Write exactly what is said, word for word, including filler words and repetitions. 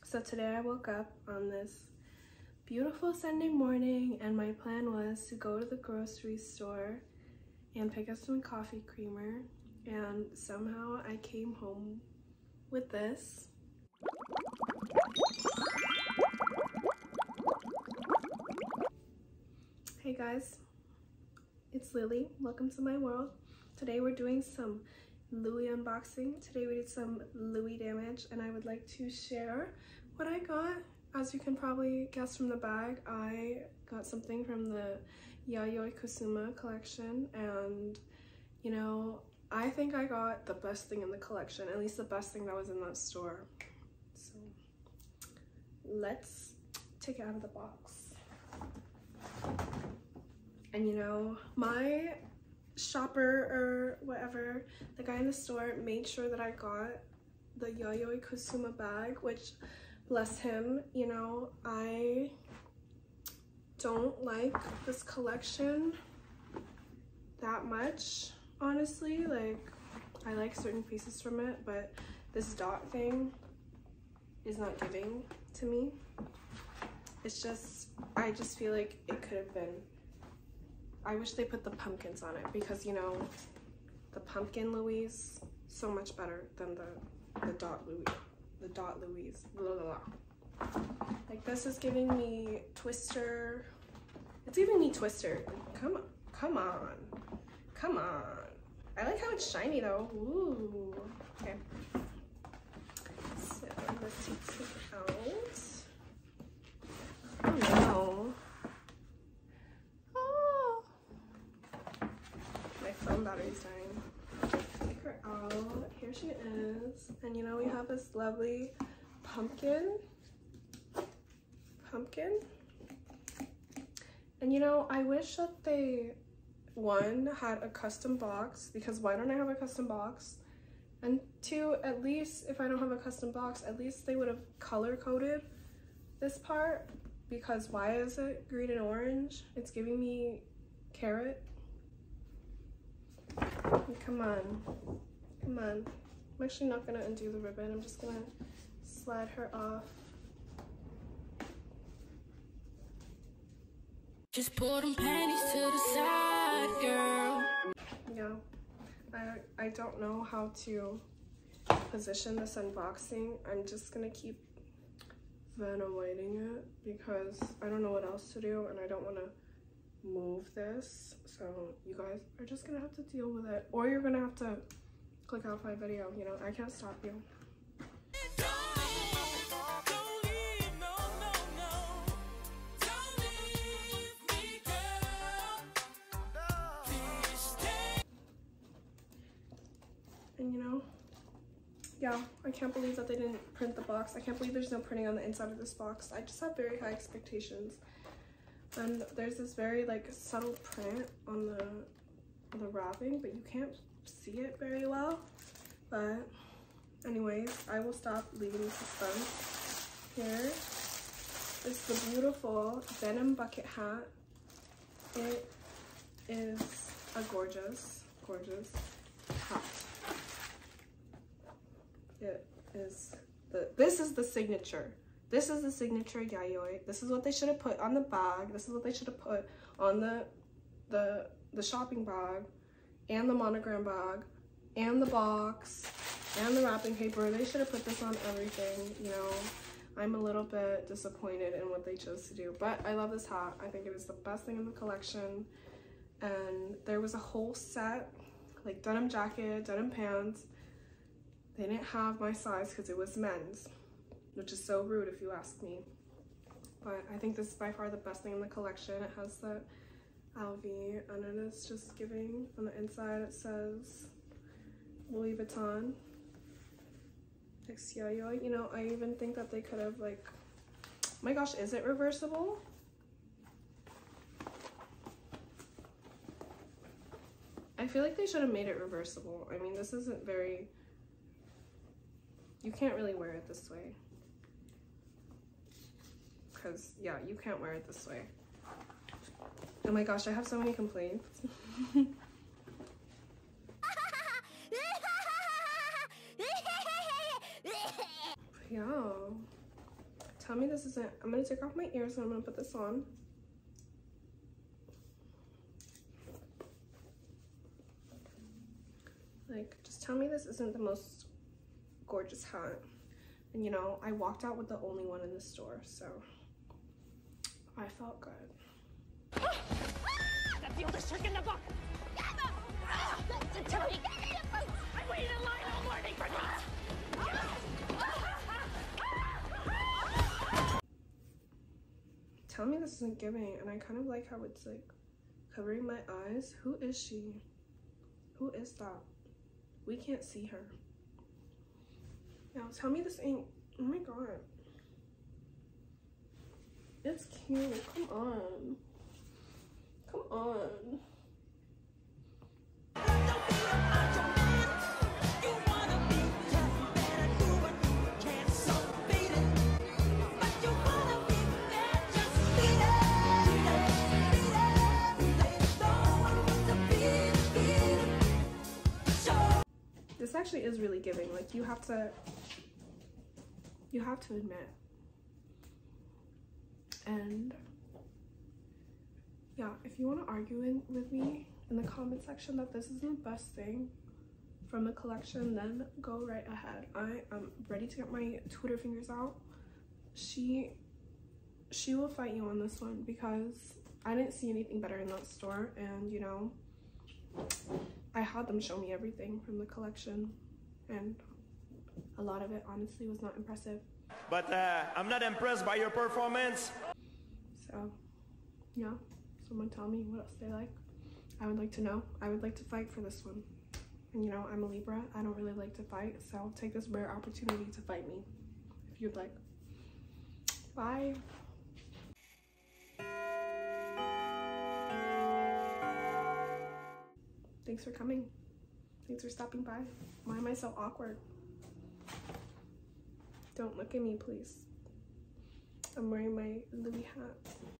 So today I woke up on this beautiful Sunday morning and my plan was to go to the grocery store and pick up some coffee creamer, and somehow I came home with this. Hey guys, it's Lily. Welcome to my world. Today we're doing some Louis unboxing. Today we did some Louis damage and I would like to share what I got. As you can probably guess from the bag, I got something from the Yayoi Kusuma collection, and you know, I think I got the best thing in the collection, at least the best thing that was in that store. So let's take it out of the box. And you know, my shopper or whatever, the guy in the store made sure that I got the Yayoi Kusuma bag, which bless him, you know, I don't like this collection that much, honestly. Like, I like certain pieces from it, but this dot thing is not giving to me. It's just, I just feel like it could have been, I wish they put the pumpkins on it, because you know, the pumpkin Louise, so much better than the, the dot Louise. The dot Louise. Blah, blah, blah. Like, this is giving me Twister. It's giving me Twister. Like, come on. Come on. Come on. I like how it's shiny though. Ooh. Okay. So let's take it out. Oh no. Oh. My phone battery's dying. Take her out. Here she is. And you know, we have this lovely pumpkin. Pumpkin. And you know, I wish that they, one, had a custom box, because why don't I have a custom box? And two, at least if I don't have a custom box, at least they would have color coded this part, because why is it green and orange? It's giving me carrot. Come on. Come on. I'm actually not gonna undo the ribbon. I'm just gonna slide her off. Just put them panties to the side, girl. Yeah, I, I don't know how to position this unboxing. I'm just gonna keep ventilating it because I don't know what else to do and I don't wanna move this. So you guys are just gonna have to deal with it, or you're gonna have to click off my video. You know, I can't stop you. And you know, yeah, I can't believe that they didn't print the box. I can't believe there's no printing on the inside of this box. I just have very high expectations. And there's this very like subtle print on the on the wrapping, but you can't see it very well. But anyways, I will stop leaving the suspense. Here is the beautiful denim bucket hat. It is a gorgeous, gorgeous hat. It is the, this is the signature. This is the signature Yayoi. This is what they should have put on the bag. This is what they should have put on the, the, the shopping bag and the monogram bag and the box and the wrapping paper. They should have put this on everything, you know. I'm a little bit disappointed in what they chose to do, but I love this hat. I think it is the best thing in the collection. And there was a whole set, like denim jacket, denim pants. They didn't have my size because it was men's, which is so rude if you ask me. But I think this is by far the best thing in the collection. It has the L V and it is just giving, on the inside it says Louis Vuitton. X Yayoi. You know, I even think that they could have like, oh my gosh, is it reversible? I feel like they should have made it reversible. I mean, this isn't very, you can't really wear it this way. Because, yeah, you can't wear it this way. Oh my gosh, I have so many complaints. Yeah. tell me this isn't, I'm gonna take off my ears and I'm gonna put this on. Like, just tell me this isn't the most gorgeous hat. And you know, I walked out with the only one in the store, so I felt good. That's the oldest trick in the book. That's a trick. I waited in line all morning for this. Tell me this isn't giving, and I kind of like how it's like covering my eyes. Who is she? Who is that? We can't see her. Now tell me this ain't, oh my god. It's cute, come on. Come on. This actually is really giving. Like, you have to, you have to admit. And yeah, if you want to argue in, with me in the comment section that this is the best thing from the collection, then go right ahead. I am ready to get my Twitter fingers out. She, she will fight you on this one because I didn't see anything better in that store, and you know, I had them show me everything from the collection, and a lot of it honestly was not impressive. But uh, I'm not impressed by your performance. So, yeah, someone tell me what else they like. I would like to know. I would like to fight for this one. And you know, I'm a Libra. I don't really like to fight, so take this rare opportunity to fight me if you'd like. Bye. Thanks for coming. Thanks for stopping by. Why am I so awkward? Don't look at me, please. I'm wearing my Lili hat.